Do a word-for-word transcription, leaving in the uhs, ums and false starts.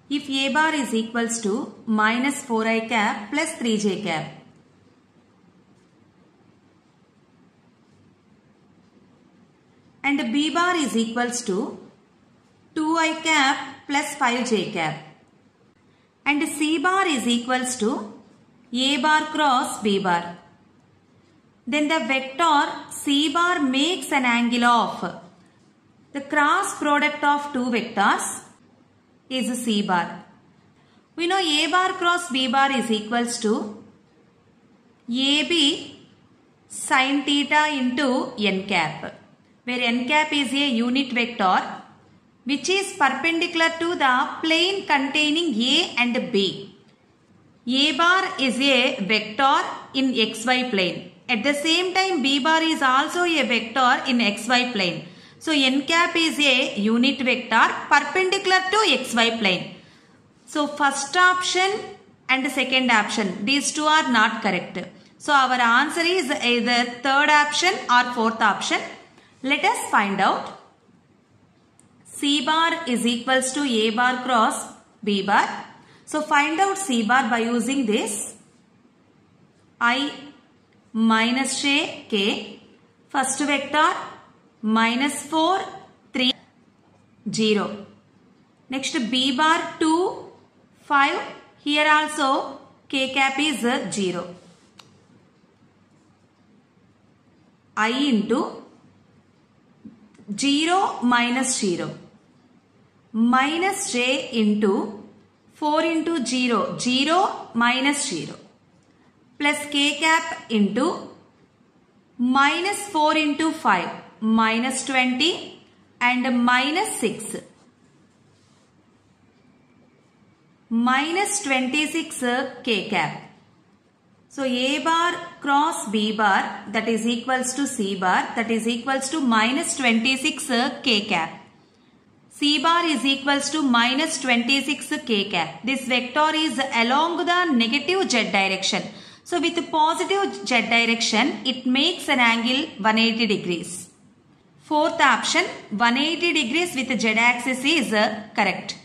if A bar is equals to minus four i cap plus three j cap. And B bar is equals to two i cap plus five j cap. And C bar is equals to A bar cross B bar. Then the vector C bar makes an angle of the cross product of two vectors is C bar. We know A bar cross B bar is equals to A B sin theta into n cap, where n cap is a unit vector which is perpendicular to the plane containing A and B. A bar is a vector in xy plane. At the same time, B bar is also a vector in xy plane. So n cap is a unit vector perpendicular to xy plane. So first option and second option, these two are not correct. So our answer is either third option or fourth option. Let us find out. C bar is equals to A bar cross B bar. So find out C bar by using this I minus j k. First vector minus four, three, zero. Next B bar two, five. Here also k cap is zero. I into zero minus zero. Minus j into four into zero. zero minus zero. Plus k cap into minus four into five. Minus twenty and minus six. Minus twenty-six k cap. So A bar cross B bar, that is equals to C bar, that is equals to minus twenty-six k cap. C bar is equals to minus twenty-six k cap. This vector is along the negative z direction. So with positive z direction, it makes an angle one hundred eighty degrees. Fourth option, one hundred eighty degrees with z axis is correct.